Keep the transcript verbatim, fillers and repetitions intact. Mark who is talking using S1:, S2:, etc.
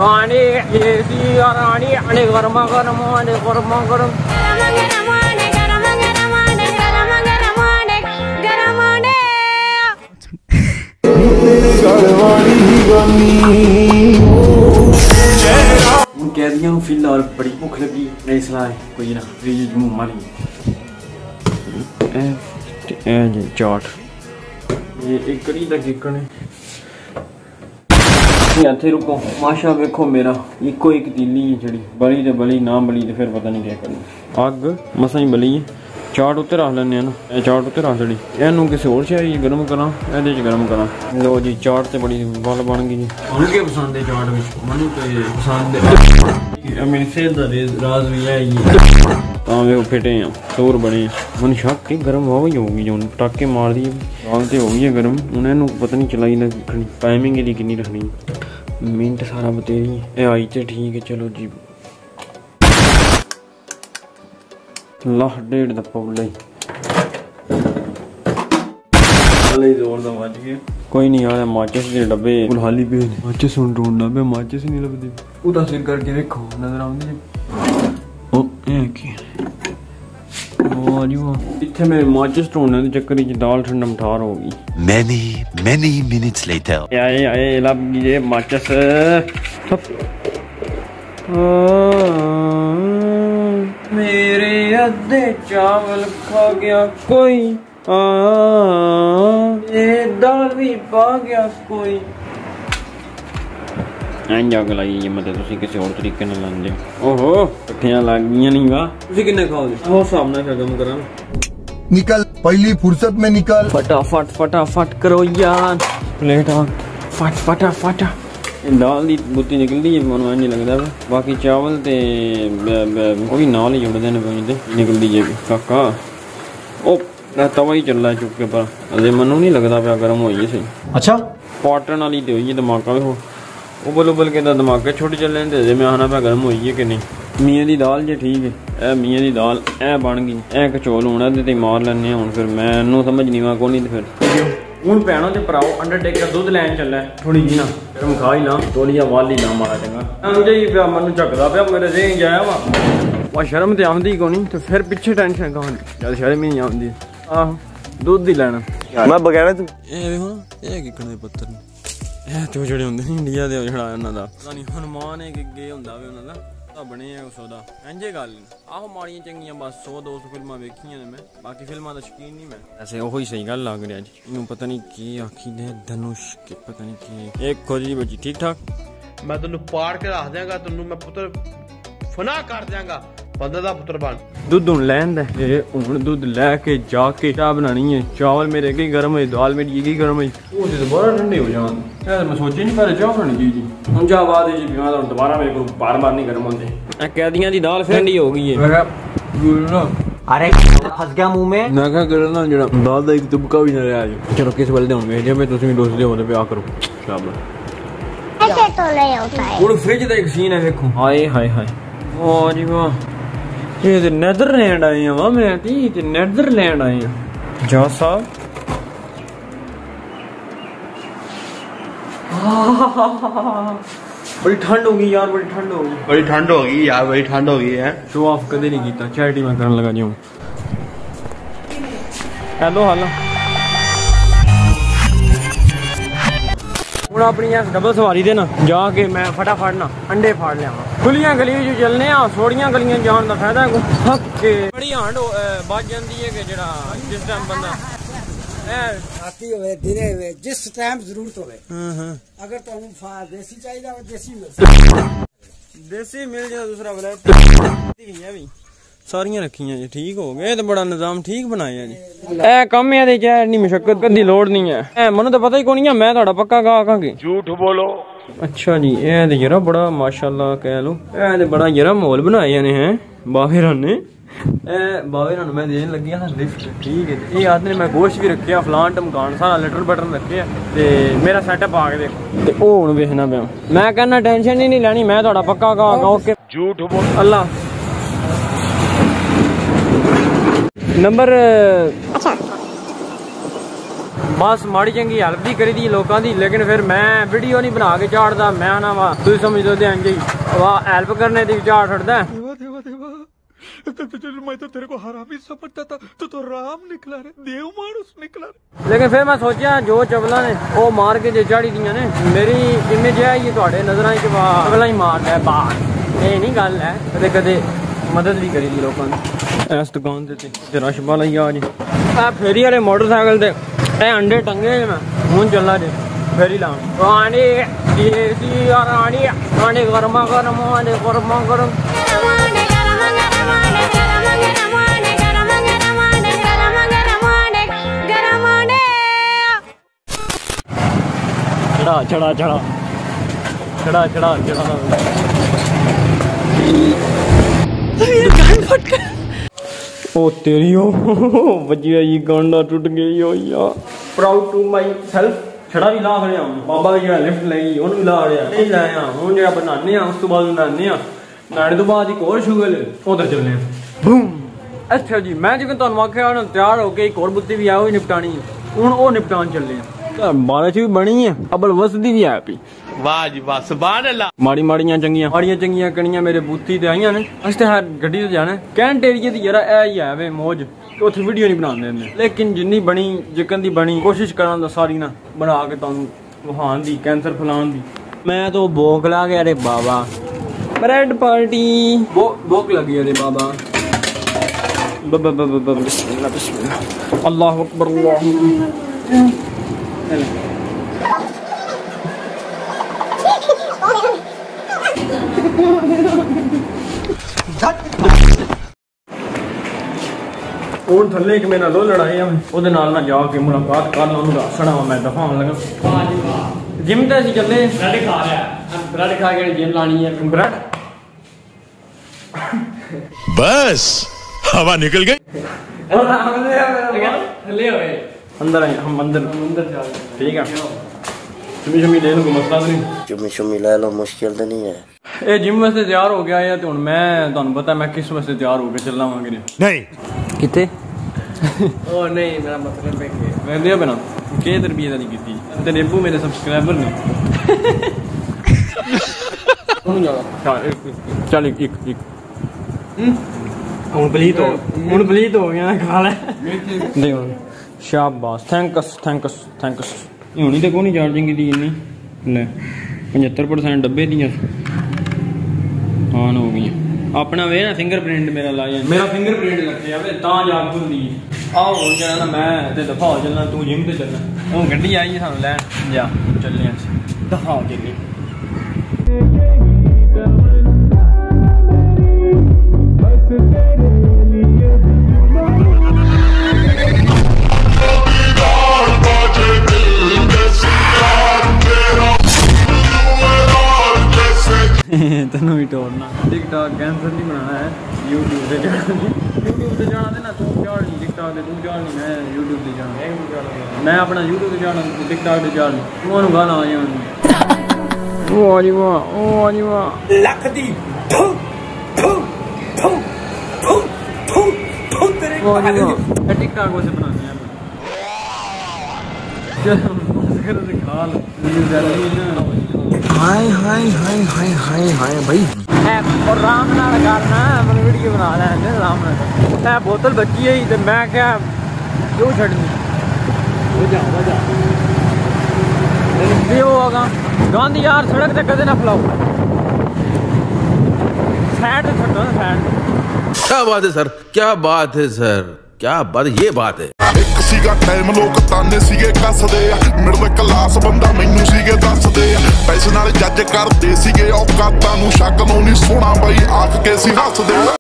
S1: आने ये आने आने गर्मा गर्म आने गर्मा गर्म कैदियों फिलहाल बड़ी भुख लगी नहीं सलाह कोई ना फ्रिज मुंह मारी चाट ये एक कड़ी दा चिकन है इत्थे रुको माशा वेखो मेरा इको एक तीली है जड़ी बली तो बली ना बली तो फिर पता नहीं क्या करना अग मसा ही बली है चाट उत्ते रख लेने ना ये चाट उत्ते रख छड़ी इनू किसी होर शे गर्म करा ए गर्म करा लो जी चाट तो बड़ी गल बन गई जी हूँ क्या पसंद है चाट में मनु तो पसंद है मेरी सेहत का राज भी है ये फिटे हैं शोर बने मन शक के गर्म हवा ही होगी जो पटाके मार दिए आग तो हो गई है गर्म उन्हें पता नहीं चलाई ना टाइमिंग यदि कितनी रखनी मिनट सारा बतेरी है आई तो ठीक है चलो जी लाह डेढ़ दा पौला जोर दा बज गया कोई नहीं यार माचिस के डब्बे हाली पे माचिस सुन ढूंढना पे माचिस नहीं लभदी उदा सिर करके देखो नजर आउंदी ओ ए की ओ जी वो इथे मैं माचिस ढूंढने दे चक्कर च दाल ठंडम ठार हो गई
S2: many many minutes later
S1: आए आए लब ये माचिस मेरे अद्धे चावल खा गया कोई आ ये दाल भी पा गया कोई ਐਂ ਜੱਗ ਲਾਈ ਜੇ ਮਤੇ ਤੁਸੀਂ ਕਿਸੇ ਹੋਰ ਤਰੀਕੇ ਨਾਲ ਲਾਉਂਦੇ ਹੋ ਓਹੋ ਇਕੱਠੀਆਂ ਲੱਗ ਗਈਆਂ ਨਹੀਂ ਵਾ ਤੁਸੀਂ ਕਿੰਨੇ ਖਾਓਗੇ ਉਹ ਹਿਸਾਬ ਨਾਲ ਖਤਮ ਕਰਾਂ
S3: निकल पहली फुर्सत में निकल
S1: फटाफट फटाफट करो यार प्लेट आ फट फटाफट दाल दी बुत्ती निकलदी है ਮੈਨੂੰ ਨਹੀਂ ਲੱਗਦਾ ਬਾਕੀ ਚਾਵਲ ਤੇ ਉਹ ਵੀ ਨਾਲ ਹੀ ਜੁੜਦੇ ਨੇ ਪੈਂਦੇ ਨਿਕਲਦੀ ਜੇ ਕਾਕਾ ਉਹ ਤਵਾ ਹੀ ਚੱਲਦਾ ਚੁੱਕ ਕੇ ਪਰ ਅਜੇ ਮੈਨੂੰ ਨਹੀਂ ਲੱਗਦਾ ਪਿਆ ਗਰਮ ਹੋਈ ਸਹੀ ਅੱਛਾ ਪਾਟਣ ਵਾਲੀ ਤੇ ਹੋਈ ਦਿਮਾਗਾ ਵੇਖੋ उबल उबल के दिमाग छोटे चल रहे थे मैं आना पे गर्म हुई है कि नहीं मियाँ की दाल जे ठीक है ए मियाँ की दाल ए बन गई ए कचौल होना ते मार लेने हुण फिर मैनू समझ नहीं आ कोनी फिर हूँ भैनों ते भराओ अंडरटेकर दुध लैन चला थोड़ी जी ना फिर मैं खा ही ला तोलिया वाल ही ला मारा चंगा मुझे ही पिया मैं झकदा पिया मेरे देह जाया वा वह शर्म तो आती को नहीं तो फिर पिछे टेंशन कहानी जब शर्म ही नहीं आती आहो दुध ही लैना मैं बगैर तू किकण दे पत्थर ਇਹ ਤੇ ਜਿਹੜੇ ਹੁੰਦੇ ਨੇ ਇੰਡੀਆ ਦੇ ਜਿਹੜਾ ਉਹਨਾਂ ਦਾ ਪਤਾ ਨਹੀਂ ਹਨੂਮਾਨ ਹੈ ਕਿ ਗੇ ਹੁੰਦਾ ਵੇ ਉਹਨਾਂ ਦਾ ਤਾਂ ਬਣੇ ਆ ਉਸ ਦਾ ਇੰਜੇ ਗੱਲ ਆਹੋ ਮਾੜੀਆਂ ਚੰਗੀਆਂ ਬਸ ਸੌ ਦੋ ਸੌ ਫਿਲਮਾਂ ਵੇਖੀਆਂ ਨੇ ਮੈਂ ਬਾਕੀ ਫਿਲਮਾਂ ਦਾ ਸ਼ੌਕੀਨ ਨਹੀਂ ਮੈਂ ਐਸੇ ਉਹੋ ਹੀ ਸਹੀ ਗੱਲ ਲੱਗ ਰਿਹਾ ਜੀ ਇਹਨੂੰ ਪਤਾ ਨਹੀਂ ਕੀ ਆਖੀ ਦੇ ਧਨੁਸ਼ ਕੇ ਪਤਾ ਨਹੀਂ ਕੀ ਇੱਕ ਖੋਜੀ ਬੱਚੀ ਠੀਕ ਠਾਕ
S4: ਮੈਂ ਤੈਨੂੰ ਪਾੜ ਕੇ ਰੱਖ ਦਿਆਂਗਾ ਤੈਨੂੰ ਮੈਂ ਪੁੱਤਰ ਫਨਾ ਕਰ ਦਿਆਂਗਾ ਬੰਦੇ ਦਾ ਪੁੱਤਰ ਬਣ
S1: ਦੁੱਧ ਹੁਣ ਲੈਣ ਦਾ ਇਹ ਹੁਣ ਦੁੱਧ ਲੈ ਕੇ ਜਾ ਕੇ ਚਾਹ ਬਣਾਣੀ ਹੈ ਚਾਵਲ ਮੇਰੇ ਅੱਗੇ ਗਰਮ ਹੈ ਦਾਲ ਮੇਰੀ ਅੱਗੇ ਗਰਮ ਹੈ ਉਹ ਤੇ ਬੜਾ ਠੰਡੇ ਹੋ ਜਾਣ ਇਹ ਮੈਂ ਸੋਚਿਆ ਨਹੀਂ ਪਰ ਚਾਹ ਬਣਾਣੀ ਜੀ ਹੁਣ ਜਾ ਬਾਅਦ ਜੀ ਵੀ ਮੈਂ ਦੁਬਾਰਾ ਮੇਰੇ ਕੋਲ ਬਾਰ ਬਾਰ ਨਹੀਂ ਗਰਮ ਹੁੰਦੇ ਇਹ ਕੈਦੀਆਂ ਦੀ ਦਾਲ ਠੰਡੀ ਹੋ ਗਈ ਹੈ अरे फस गया मुंह में ना क्या करना जरा दाल दा एक तुबका भी ना रहा जी चलो किस वाले हुन भेजे मैं तुसी दोस्त दे होने पे आ करो शाबाश ऐसे तो नहीं होता है वो फ्रिज दा एक सीन है देखो हाय हाय हाय ओ जी वाह ये ते नीदरलैंड आए हैं वाह मैं ती ते नीदरलैंड आए हैं जा साहब बड़ी ठंड होगी यार बड़ी ठंड होगी
S4: बड़ी ठंड होगी यार बड़ी ठंड होगी है
S1: शो ऑफ कदे नहीं कीता चैरिटी मैं करन लगा जी हूं हेलो हेलो हूं अपनी डबल सवारी दे ना जाके मैं फटाफट ना अंडे फाड़ लिया खुलियां गलियां जो चलने आ सोड़ियां गलियां जान दा फायदा है हक्के बड़ी हांड बच जांदी है कि जेड़ा जिस टाइम बंदा
S5: आती होवे दिने होवे जिस टाइम जरूरत होवे अगर तुम देसी चाहिए देसी मिल
S1: देसी मिल जाए दूसरा वैरायटी है भी सारियां रखियां जी ठीक हो गए तो बड़ा निजाम ठीक बनाया जी ए कम है ते नहीं मुशक्कत दी लोड़ नहीं है ए मनु तो पता ही कोनी है मैं ਤੁਹਾਡਾ पक्का गाहक हां कि
S4: झूठ बोलो
S1: अच्छा जी ए ते जरा बड़ा माशाल्लाह कह लो ए ते बड़ा जरा माहौल बनाए ने हैं बाहर ने बावे ना मैं देन लगी था लिफ्ट ठीक है ये आदमी ने मैं गोश्त भी रखे फलान टमकान सारा लिटर बटन रखे ते मेरा सेटअप आ के देखो ते ओ हुन वेखना पिया मैं कहना टेंशन ही नहीं लेनी मैं ਤੁਹਾਡਾ पक्का गाहक ओके
S4: झूठ बोल
S1: अल्लाह नंबर अच्छा बस माड़ी चंगी हेल्प भी करी दी लोगों की, लेकिन फिर मैं वीडियो नहीं बना के चाड़ता। मैं ना वा तुम समझ लो ध्यान जी वाह हेल्प करने की चाड़ छड़दा।
S6: मैं तो तेरे को हरामी समझता था, तू तो राम निकला रे, देव मानुस निकला रे।
S1: लेकिन फिर मैं सोचा जो चबला ने वो मार के जे चाड़ी दियां ने, मेरी इमेज है ये थोड़े नजर चबला ही मारदा है बाहर, ये नहीं गल है। कदे कदे मदद भी करी दी लोगों ने। इस दुकान से रश वाला ही आज आ फेरी वाले मोटरसाइकिल से ए अंडे टंगे मैं हूँ चला जे फेरी लाउन आने देसी और आने आने गर्मा गर्म आने गर्मा गर्म चढ़ा चढ़ा चढ़ा चढ़ा चढ़ा चढ़ा ओ तेरी ओ बजिया जी गांडा टूट गई हो यार। प्राउड टू माई सेल्फ छड़ा भी ला खड़े बाबा जी लिफ्ट लगी उन्होंने भी ला रहा नहीं लाया हूँ जो बनाने उस तो बाद बनाने नाने तो बाद एक और शुगर उधर चलने बूम। अच्छा जी मैं जिवें तुहानू आख्या तैयार हो के एक और बुत्ती भी आओ निपटानी हूँ वो निपटान चले बारिश भी बनी है अबल वसदी भी है पी।
S4: वाह जी वाह सुभान अल्लाह।
S1: माड़ी माड़ियां चंगियां माड़ियां चंगियां कणियां मेरे बूथी ते आईयां ने अस ते हर गड्डी ते जाना कैंट एरिया दी जरा ऐ ही है वे मौज उत्थे वीडियो नहीं बनाने देंदे, लेकिन जिन्नी बनी जिकन दी बनी कोशिश करां दा सारी ना बना के तुहानू वहान दी कैंसर फैलान दी। मैं तो भूख ला गया रे बाबा ब्रेड पार्टी वो भूख लगी अरे बाबा बिस्मिल्लाह बिस्मिल्लाह अल्लाहु अकबर अल्लाह। ਹੁਣ ਥੱਲੇ ਇੱਕ ਮੇਰੇ ਨਾਲ ਲੜਾਈ ਆ ਉਹਦੇ ਨਾਲ ਨਾ ਜਾ ਕੇ ਮੁਲਾਕਾਤ ਕਰ ਲਾਂ ਉਹਨੂੰ ਦੱਸਣਾ ਮੈਂ ਦਫਾ ਹੋਣ ਲੱਗਾ। ਵਾਹ ਜੀ ਵਾਹ ਜਿਮ ਤੇ ਅਸੀਂ ਚੱਲੇ ਬ੍ਰੈਡ ਖਾ ਲਿਆ ਬ੍ਰੈਡ ਖਾ ਕੇ ਜਿਮ ਲਾਣੀ ਹੈ ਬ੍ਰੈਡ
S6: बस हवा निकल गई
S1: थल्ले होए अंदर आए हम अंदर अंदर जा ठीक है चुमी चुमी ले लो मसला नहीं
S7: चुमी चुमी ले लो मुश्किल तो नहीं है।
S1: ਇਹ ਜਿਮ ਵਾਸਤੇ ਤਿਆਰ ਹੋ ਗਿਆ ਹੈ ਤੇ ਹੁਣ ਮੈਂ ਤੁਹਾਨੂੰ ਪਤਾ ਮੈਂ ਕਿਸ ਵਾਸਤੇ ਤਿਆਰ ਹੋ ਕੇ ਚੱਲਾਂਵਾਂਗੇ
S6: नहीं
S1: ਕਿੱਥੇ ਉਹ ਨਹੀਂ ਮੇਰਾ ਮਤਲਬ ਹੈ ਕਿ ਮੈਂ ਦੇ ਬਣਾ ਕਿ ਤਰਬੀਅਤ ਵਾਲੀ ਕੀਤੀ ਤੇ ਨੇਬੂ ਮੇਰੇ ਸਬਸਕ੍ਰਾਈਬਰ ਨੇ ਹੁਣ ਜਾ ਚੱਲ ਇੱਕ ਇੱਕ ਇੱਕ ਹੁਣ ਪਲੀਤ ਹੋ ਹੁਣ ਪਲੀਤ ਹੋ ਗਿਆ ਖਾ ਲੈ ਨਹੀਂ ਹੁਣ ਸ਼ਾਬਾਸ਼ ਥੈਂਕਸ ਥੈਂਕਸ ਥੈਂਕਸ ਹੁਣੀ ਤੇ ਕੋਈ ਨਹੀਂ ਚਾਰਜਿੰਗ ਦੀ ਇੰਨੀ ਲੈ पचहत्तर परसेंट डब्बे दी ऑन हो गई अपना वे ना फिंगरप्रिंट मेरा लाया मेरा फिंगरप्रिंट लगे वे ता जाग खुलदी आओ हुण जाना ना मैं ते दफा हो चलना तू जिम ते चलना हुण गड्डी आई सानू लैन जा चलने दफा हो चली तेनों भी टोरना टिकटॉक कैंसर नहीं बनाना है यूट्यूब से जाना यूट्यूब से जाना देना तू चाड़ नहीं टिकटॉक से तू चाड़ नहीं मैं यूट्यूब से जाना मैं अपना यूट्यूब से जाना तू टिकटॉक से चाड़ नहीं तू ओनू गाना आ जाना ओ जी वाह ओ जी वाह लख दी थू थू थू थू थू थू तेरे को टिकटॉक वैसे बनाने हैं चल खा लो
S7: हाय हाय हाय हाय हाय हाय भाई
S1: और राम नाल करना मैं वीडियो बना रहा है राम नाल मैं बोतल बची है तो मैं क्या क्यों छड़नी हो जा हो जा ये होगा गांधी यार सड़क से कदे ना फैलाओ साइड से छड़ो साइड
S8: क्या बात है सर क्या बात है सर क्या बात ये बात है
S6: एक सीगा टाइम लोग ताने सीगे कसदे मिडल क्लास बंदा मैनू सीगे दसदे पैसे नाल जज करदे सीगे औकातां नू शक नूं नहीं सोना बई आख के सी हसदे।